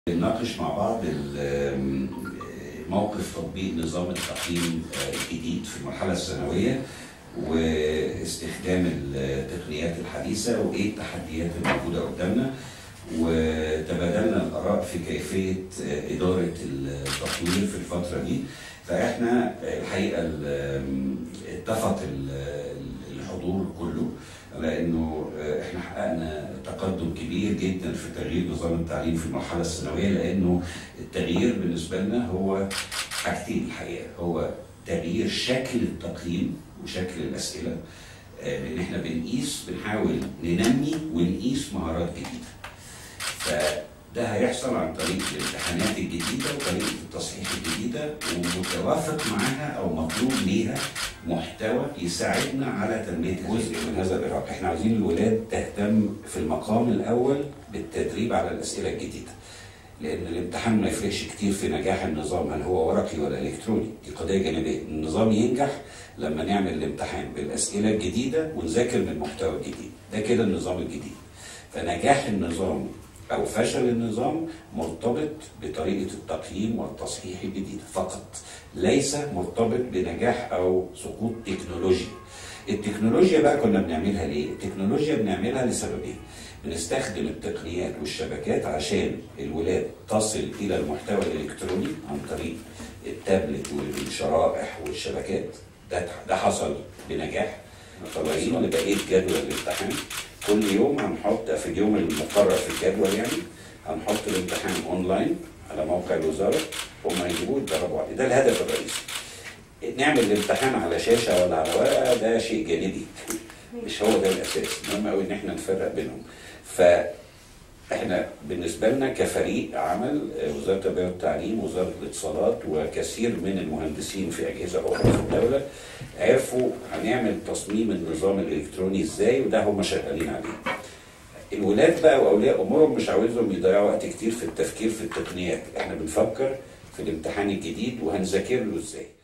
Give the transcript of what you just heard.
نناقش مع بعض موقف تطبيق نظام التقييم الجديد في المرحلة الثانوية واستخدام التقنيات الحديثة وإيه التحديات الموجودة قدامنا، وتبادلنا الآراء في كيفية إدارة التطوير في الفترة دي. فإحنا الحقيقة اتفق الحضور كله على انه احنا حققنا تقدم كبير جدا في تغيير نظام التعليم في المرحله الثانويه، لانه التغيير بالنسبه لنا هو حاجتين الحقيقه، هو تغيير شكل التقييم وشكل الاسئله، لان احنا بنحاول ننمي ونقيس مهارات جديده. فده هيحصل عن طريق الامتحانات الجديده وطريقه التصحيح الجديده، ومتوافق معاها او مطلوب ليها محتوى يساعدنا على تنميه جزء من هذا الإرهاق. احنا عايزين الولاد تهتم في المقام الاول بالتدريب على الاسئله الجديده، لان الامتحان ما يفرقش كتير في نجاح النظام هل هو ورقي ولا الكتروني، دي قضيه جانبيه. النظام ينجح لما نعمل الامتحان بالاسئله الجديده ونذاكر من المحتوى الجديد، ده كده النظام الجديد. فنجاح النظام أو فشل النظام مرتبط بطريقة التقييم والتصحيح الجديدة فقط، ليس مرتبط بنجاح أو سقوط تكنولوجيا. التكنولوجيا بقى كنا بنعملها ليه؟ التكنولوجيا بنعملها لسببين. بنستخدم التقنيات والشبكات عشان الولاد تصل إلى المحتوى الإلكتروني عن طريق التابلت والشرائح والشبكات، ده حصل بنجاح. طالعين لبقية جدول الامتحان كل يوم هنحط في اليوم المقرر في الجدول، يعني هنحط الامتحان اونلاين على موقع الوزاره، هم هيجيبوه يتدربوا عليه. ده الهدف الرئيسي. نعمل الامتحان على شاشه ولا على ورقه ده شيء جانبي، مش هو ده الاساس. مهم قوي ان احنا نفرق بينهم. فاحنا بالنسبه لنا كفريق عمل وزاره التربيه والتعليم ووزاره الاتصالات وكثير من المهندسين في اجهزه اخرى في الدوله عرفوا هنعمل تصميم النظام الالكتروني ازاي، وده هم شغالين عليه. الولاد بقى واولياء امورهم مش عاوزهم يضيعوا وقت كتير في التفكير في التقنيات، احنا بنفكر في الامتحان الجديد وهنذاكر له ازاي.